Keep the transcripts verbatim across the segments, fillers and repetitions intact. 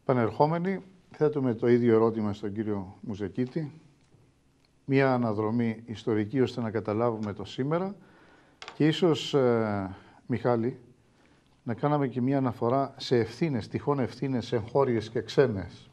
Πανερχόμενοι, θέτουμε το ίδιο ερώτημα στον κύριο Μουζεκίτη. Μία αναδρομή ιστορική ώστε να καταλάβουμε το σήμερα και ίσως, ε, Μιχάλη, να κάναμε και μία αναφορά σε ευθύνες, τυχόν ευθύνες εγχώριες και ξένες.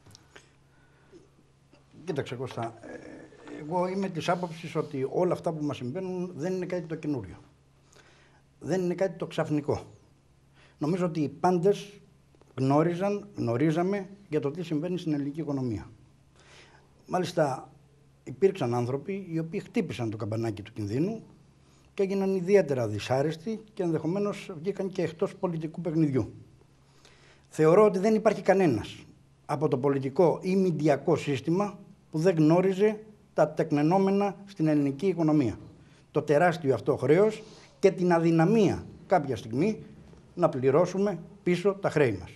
Κοίταξε Κώστα, εγώ είμαι της άποψης ότι όλα αυτά που μας συμβαίνουν δεν είναι κάτι το καινούριο. Δεν είναι κάτι το ξαφνικό. Νομίζω ότι οι πάντες γνώριζαν, γνωρίζαμε για το τι συμβαίνει στην ελληνική οικονομία. Μάλιστα υπήρξαν άνθρωποι οι οποίοι χτύπησαν το καμπανάκι του κινδύνου και έγιναν ιδιαίτερα δυσάρεστοι και ενδεχομένως βγήκαν και εκτός πολιτικού παιχνιδιού. Θεωρώ ότι δεν υπάρχει κανένας από το πολιτικό ή μηντιακό σύστημα που δεν γνώριζε τα τεκνενόμενα στην ελληνική οικονομία. Το τεράστιο αυτό χρέος και την αδυναμία κάποια στιγμή να πληρώσουμε πίσω τα χρέη μας.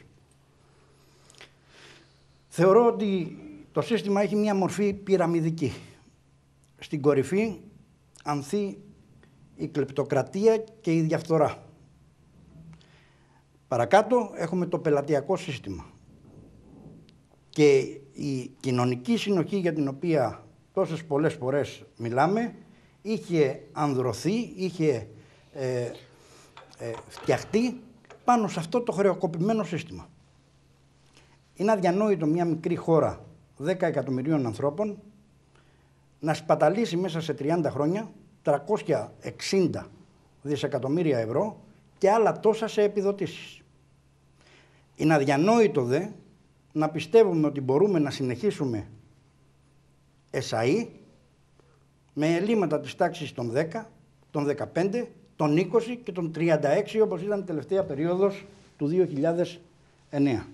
Θεωρώ ότι το σύστημα έχει μια μορφή πυραμιδική. Στην κορυφή ανθεί η κλεπτοκρατία και η διαφθορά. Παρακάτω έχουμε το πελατειακό σύστημα. Και η κοινωνική συνοχή για την οποία τόσες πολλές φορές μιλάμε είχε ανδρωθεί, είχε ε, ε, φτιαχτεί πάνω σε αυτό το χρεοκοπημένο σύστημα. Είναι αδιανόητο μια μικρή χώρα δέκα εκατομμυρίων ανθρώπων να σπαταλήσει μέσα σε τριάντα χρόνια τριακόσια εξήντα δισεκατομμύρια ευρώ και άλλα τόσα σε επιδοτήσεις. Είναι αδιανόητο δε να πιστεύουμε ότι μπορούμε να συνεχίσουμε εσαΐ με ελλείμματα της τάξης των δέκα, των δεκαπέντε, των είκοσι και των τριάντα έξι όπως ήταν η τελευταία περίοδος του δύο χιλιάδες εννέα.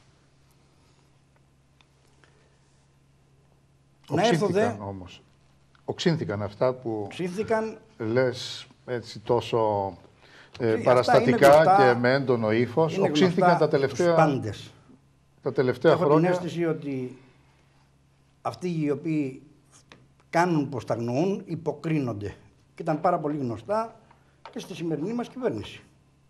Οξύνθηκαν δε, όμως. Οξύνθηκαν αυτά που οξύνθηκαν, λες έτσι τόσο ε, παραστατικά γνωστά, και με έντονο ύφος. Οξύνθηκαν τα τελευταία, πάντες. τα τελευταία Έχω χρόνια. Έχω την αίσθηση ότι αυτοί οι οποίοι κάνουν πως τα γνωρούν υποκρίνονται. Και ήταν πάρα πολύ γνωστά και στη σημερινή μας κυβέρνηση.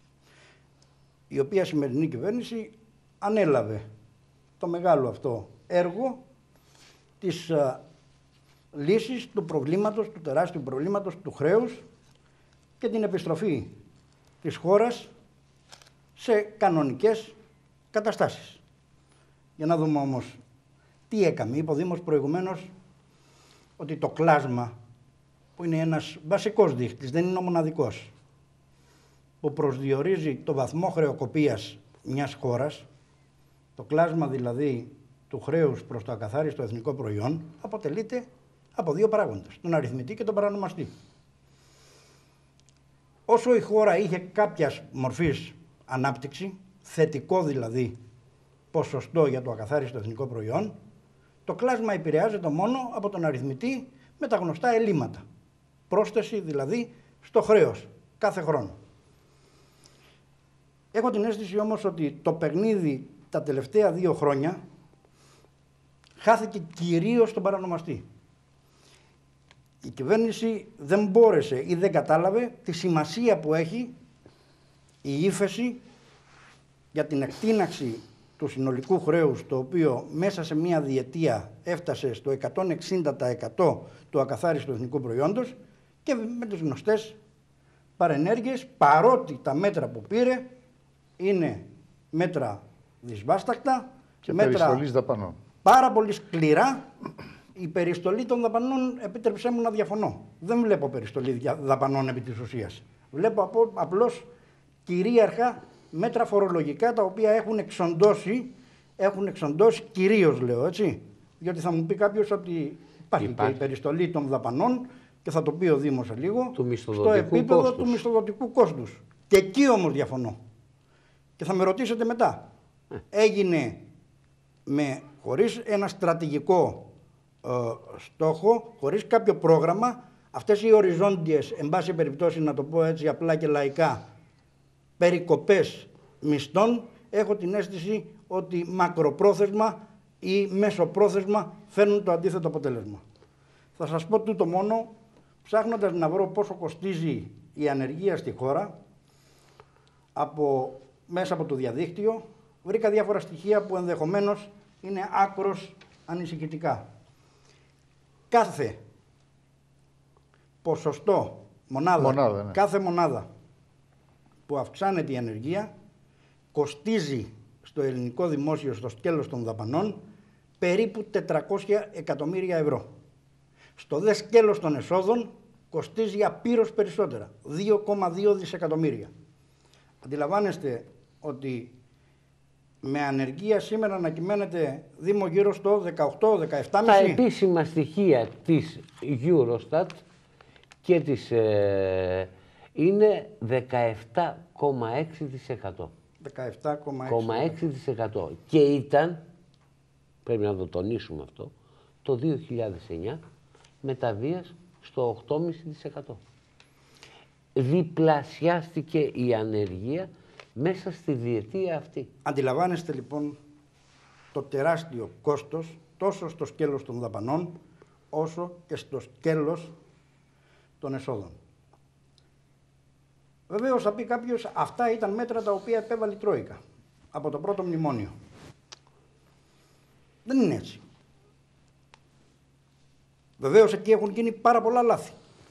Η οποία σημερινή κυβέρνηση ανέλαβε το μεγάλο αυτό έργο της uh, λύσης του προβλήματος, του τεράστιου προβλήματος του χρέους και την επιστροφή της χώρας σε κανονικές καταστάσεις. Για να δούμε όμως τι έκαμε. Είπε ο Δήμος προηγουμένως ότι το κλάσμα, που είναι ένας βασικός δείχτης, δεν είναι ο μοναδικός, που προσδιορίζει το βαθμό χρεοκοπίας μιας χώρας, το κλάσμα δηλαδή του χρέους προς το ακαθάριστο εθνικό προϊόν, αποτελείται από δύο παράγοντες, τον αριθμητή και τον παρανομαστή. Όσο η χώρα είχε κάποιας μορφής ανάπτυξη, θετικό δηλαδή ποσοστό για το ακαθάριστο εθνικό προϊόν, το κλάσμα επηρεάζεται μόνο από τον αριθμητή με τα γνωστά ελλείμματα. Πρόσθεση δηλαδή στο χρέος κάθε χρόνο. Έχω την αίσθηση όμως ότι το παιχνίδι τα τελευταία δύο χρόνια χάθηκε κυρίως στον παρανομαστή. Η κυβέρνηση δεν μπόρεσε ή δεν κατάλαβε τη σημασία που έχει η ύφεση για την εκτείναξη του συνολικού χρέους, το οποίο μέσα σε μία διετία έφτασε στο εκατόν εξήντα τοις εκατό του ακαθάριστου εθνικού προϊόντος και με τις γνωστές παρενέργειες, παρότι τα μέτρα που πήρε είναι μέτρα δυσβάστακτα και μέτρα περιστολής δαπανών. Πάρα πολύ σκληρά. Η περιστολή των δαπανών, επίτρεψέ μου να διαφωνώ. Δεν βλέπω περιστολή δαπανών επί της ουσίας. Βλέπω απλώς κυρίαρχα μέτρα φορολογικά τα οποία έχουν εξοντώσει, έχουν εξοντώσει κυρίως λέω έτσι. Γιατί θα μου πει κάποιος ότι υπάρχει, υπάρχει. και η περιστολή των δαπανών και θα το πει ο Δήμος σε λίγο, στο επίπεδο κόστους. του μισθοδοτικού κόστους. Και εκεί όμως διαφωνώ. Και θα με ρωτήσετε μετά. Ε. Έγινε με, χωρίς ένα στρατηγικό ε, στόχο, χωρίς κάποιο πρόγραμμα, αυτές οι οριζόντιες, εν πάση περιπτώσει να το πω έτσι απλά και λαϊκά, περικοπές μισθών, έχω την αίσθηση ότι μακροπρόθεσμα ή μεσοπρόθεσμα φέρνουν το αντίθετο αποτέλεσμα. Θα σας πω τούτο μόνο, ψάχνοντας να βρω πόσο κοστίζει η ανεργία στη χώρα, από, μέσα από το διαδίκτυο, βρήκα διάφορα στοιχεία που ενδεχομένως είναι άκρως ανησυχητικά. Κάθε ποσοστό, μονάδα, μονάδα ναι. κάθε μονάδα που αυξάνεται η ανεργία κοστίζει στο ελληνικό δημόσιο, στο σκέλος των δαπανών, περίπου τετρακόσια εκατομμύρια ευρώ. Στο δε σκέλος των εσόδων κοστίζει απείρως περισσότερα, δύο κόμμα δύο δισεκατομμύρια. Αντιλαμβάνεστε ότι με ανεργία σήμερα να κυμαίνεται Δήμο γύρω στο δεκαοκτώ δεκαεπτά κόμμα πέντε. Τα επίσημα στοιχεία της Eurostat και της ε, είναι δεκαεπτά κόμμα έξι τοις εκατό. δεκαεπτά κόμμα έξι τοις εκατό. Και ήταν, πρέπει να το τονίσουμε αυτό, το δύο χιλιάδες εννιά μεταβίας στο οκτώ κόμμα πέντε τοις εκατό. Διπλασιάστηκε η ανεργία μέσα στη διετία αυτή. Αντιλαμβάνεστε λοιπόν το τεράστιο κόστος τόσο στο σκέλος των δαπανών όσο και στο σκέλος των εσόδων. Βεβαίως θα πει κάποιος, αυτά ήταν μέτρα τα οποία επέβαλε η Τρόικα από το πρώτο μνημόνιο. Δεν είναι έτσι. Βεβαίως εκεί έχουν γίνει πάρα πολλά λάθη.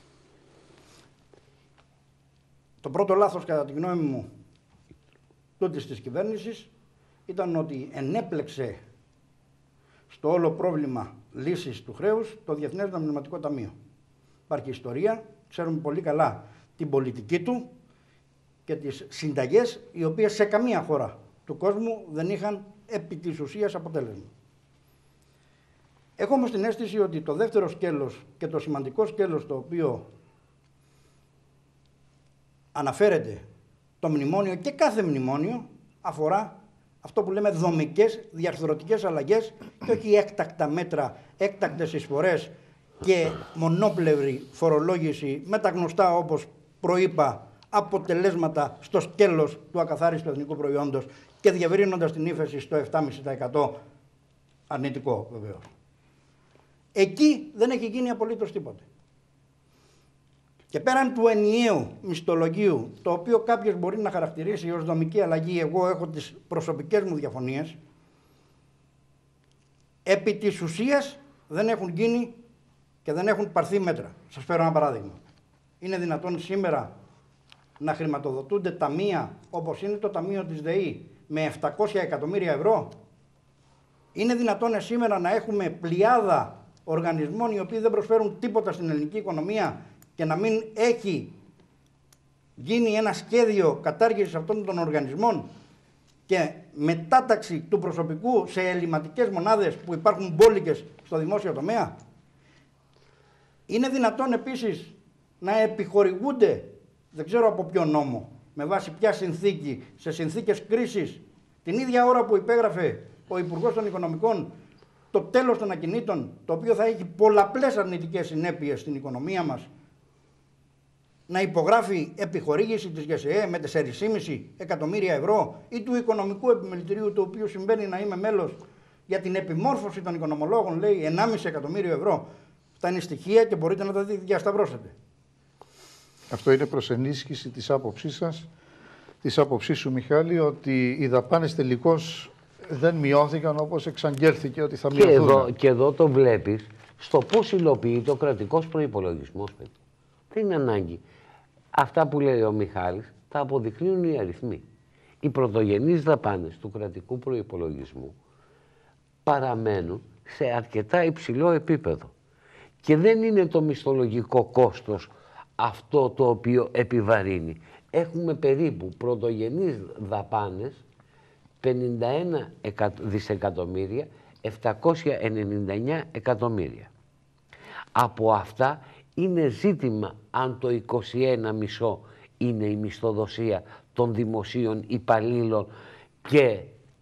Το πρώτο λάθος κατά τη γνώμη μου τούτης της κυβέρνησης ήταν ότι ενέπλεξε στο όλο πρόβλημα λύσης του χρέους το Διεθνές Νομισματικό Ταμείο. Υπάρχει ιστορία, ξέρουμε πολύ καλά την πολιτική του και τις συνταγές οι οποίες σε καμία χώρα του κόσμου δεν είχαν επί της ουσίας αποτέλεσμα. Έχω όμως την αίσθηση ότι το δεύτερο σκέλος και το σημαντικό σκέλος το οποίο αναφέρεται το μνημόνιο και κάθε μνημόνιο αφορά αυτό που λέμε δομικές, διαρθρωτικές αλλαγές και όχι έκτακτα μέτρα, έκτακτες εισφορές και μονόπλευρη φορολόγηση με τα γνωστά, όπως προείπα, αποτελέσματα στο σκέλος του ακαθάριστου εθνικού προϊόντος και διευρύνοντας την ύφεση στο επτά κόμμα πέντε τοις εκατό αρνητικό βεβαίως. Εκεί δεν έχει γίνει απολύτως τίποτε. Και πέραν του ενιαίου μισθολογίου, το οποίο κάποιος μπορεί να χαρακτηρίσει ως δομική αλλαγή, εγώ έχω τις προσωπικές μου διαφωνίες, επί της ουσίας δεν έχουν γίνει και δεν έχουν πάρθει μέτρα. Σας φέρω ένα παράδειγμα. Είναι δυνατόν σήμερα να χρηματοδοτούνται ταμεία όπως είναι το Ταμείο της ΔΕΗ με επτακόσια εκατομμύρια ευρώ? Είναι δυνατόν σήμερα να έχουμε πλειάδα οργανισμών οι οποίοι δεν προσφέρουν τίποτα στην ελληνική οικονομία και να μην έχει γίνει ένα σχέδιο κατάργησης αυτών των οργανισμών και μετάταξη του προσωπικού σε ελλειμματικές μονάδες που υπάρχουν μπόλικες στο δημόσιο τομέα? Είναι δυνατόν επίσης να επιχορηγούνται, δεν ξέρω από ποιο νόμο, με βάση ποια συνθήκη, σε συνθήκες κρίσης, την ίδια ώρα που υπέγραφε ο Υπουργός των Οικονομικών το τέλος των ακινήτων, το οποίο θα έχει πολλαπλές αρνητικές συνέπειες στην οικονομία μας, να υπογράφει επιχορήγηση της ΓΕΣΕΕ με τέσσερα κόμμα πέντε εκατομμύρια ευρώ ή του Οικονομικού Επιμελητηρίου, του οποίου συμβαίνει να είμαι μέλος, για την επιμόρφωση των οικονομολόγων, λέει ενάμιση εκατομμύριο ευρώ. Αυτά είναι στοιχεία και μπορείτε να τα διασταυρώσετε. Αυτό είναι προς ενίσχυση της άποψής σας, της άποψής σου, Μιχάλη, ότι οι δαπάνες τελικώς δεν μειώθηκαν όπως εξαγγέλθηκε ότι θα μειωθούν. Και εδώ, και εδώ το βλέπεις στο πώς υλοποιείται ο κρατικός προϋπολογισμός. Δεν είναι ανάγκη. Αυτά που λέει ο Μιχάλης τα αποδεικνύουν οι αριθμοί. Οι πρωτογενείς δαπάνες του κρατικού προϋπολογισμού παραμένουν σε αρκετά υψηλό επίπεδο. Και δεν είναι το μισθολογικό κόστος αυτό το οποίο επιβαρύνει. Έχουμε περίπου πρωτογενείς δαπάνες πενήντα ένα δισεκατομμύρια επτακόσια ενενήντα εννέα εκατομμύρια. Από αυτά είναι ζήτημα αν το είκοσι ένα κόμμα πέντε είναι η μισθοδοσία των δημοσίων υπαλλήλων και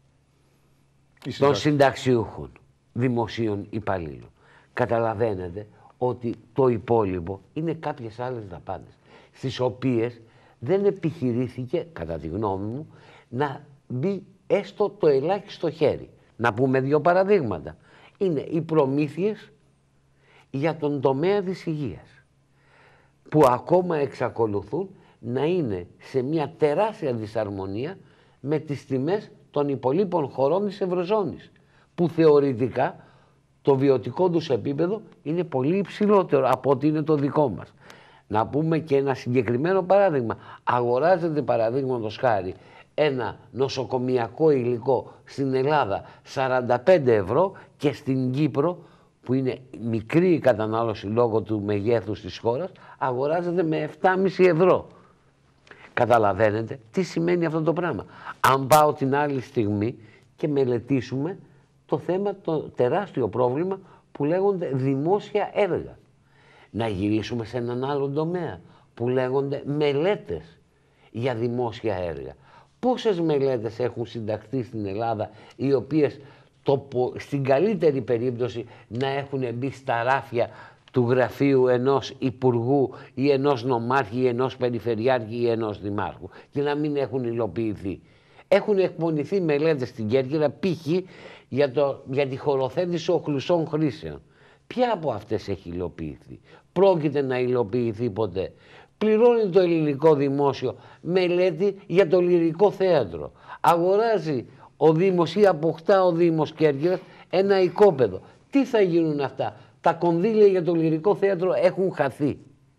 των συνταξιούχων δημοσίων υπαλλήλων. Καταλαβαίνετε ότι το υπόλοιπο είναι κάποιες άλλες δαπάνες, στις οποίες δεν επιχειρήθηκε, κατά τη γνώμη μου, να μπει έστω το ελάχιστο χέρι. Να πούμε δύο παραδείγματα. Είναι οι προμήθειες για τον τομέα της υγείας, που ακόμα εξακολουθούν να είναι σε μια τεράστια δυσαρμονία με τις τιμές των υπολείπων χωρών της Ευρωζώνης, που θεωρητικά το βιωτικό τους επίπεδο είναι πολύ υψηλότερο από ό,τι είναι το δικό μας. Να πούμε και ένα συγκεκριμένο παράδειγμα. Αγοράζεται, παραδείγματος χάρη, ένα νοσοκομιακό υλικό στην Ελλάδα σαράντα πέντε ευρώ και στην Κύπρο, που είναι μικρή η κατανάλωση λόγω του μεγέθους της χώρας, αγοράζεται με επτά κόμμα πέντε ευρώ. Καταλαβαίνετε τι σημαίνει αυτό το πράγμα. Αν πάω την άλλη στιγμή και μελετήσουμε το θέμα, το τεράστιο πρόβλημα που λέγονται δημόσια έργα. Να γυρίσουμε σε έναν άλλο τομέα που λέγονται μελέτες για δημόσια έργα. Πόσες μελέτες έχουν συνταχθεί στην Ελλάδα, οι οποίες το, στην καλύτερη περίπτωση να έχουν μπει στα ράφια του γραφείου ενός υπουργού ή ενός νομάρχη ή ενός περιφερειάρχη ή ενός δημάρχου και να μην έχουν υλοποιηθεί. Έχουν εκπονηθεί μελέτες στην Κέρκυρα π.χ. για, το, για τη χωροθέτηση οχλουσών χρήσεων. Ποια από αυτές έχει υλοποιηθεί? Πρόκειται να υλοποιηθεί ποτέ? Πληρώνει το ελληνικό δημόσιο μελέτη για το Λυρικό Θέατρο. Αγοράζει ο Δήμος ή αποκτά ο Δήμος Κέρκυρας ένα οικόπεδο. Τι θα γίνουν αυτά? Τα κονδύλια για το Λυρικό Θέατρο έχουν χαθεί.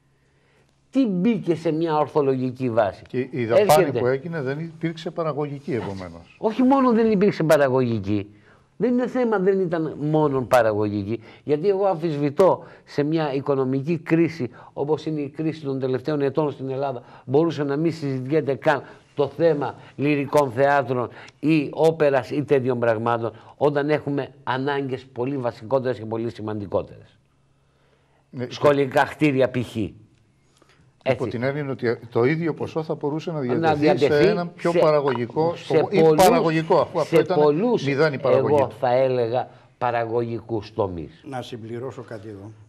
Τι μπήκε σε μια ορθολογική βάση? Και η δαπάνη Έρχεται... που έγινε δεν υπήρξε παραγωγική, επομένως. Όχι μόνο δεν υπήρξε παραγωγική. Δεν είναι θέμα, δεν ήταν μόνο παραγωγική. Γιατί εγώ αμφισβητώ σε μια οικονομική κρίση όπως είναι η κρίση των τελευταίων ετών στην Ελλάδα, μπορούσε να μην συζητιέται καν το θέμα λυρικών θεάτρων ή όπερας ή τέτοιων πραγμάτων, όταν έχουμε ανάγκες πολύ βασικότερες και πολύ σημαντικότερες. Ναι, σχολικά κτίρια π.χ. Υπό την έννοια ότι το ίδιο ποσό θα μπορούσε να διατεθεί, να διατεθεί σε ένα πιο σε, παραγωγικό σε ή πολλούς, παραγωγικό, αφού αυτό ήταν πολλούς, μηδέν η παραγωγή. Εγώ θα έλεγα παραγωγικούς τομείς. Να συμπληρώσω κάτι εδώ.